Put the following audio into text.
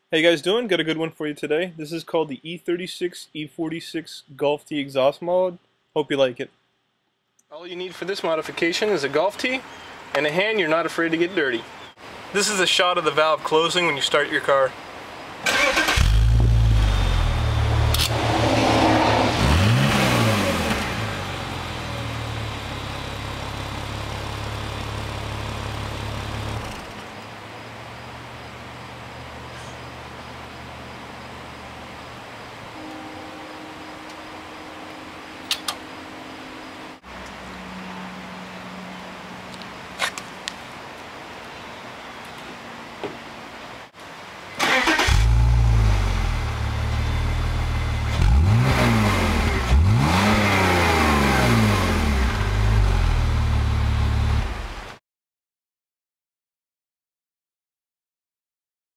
How you guys doing? Got a good one for you today. This is called the E36 E46 Golf Tee exhaust mod. Hope you like it. All you need for this modification is a golf tee and a hand you're not afraid to get dirty. This is a shot of the valve closing when you start your car.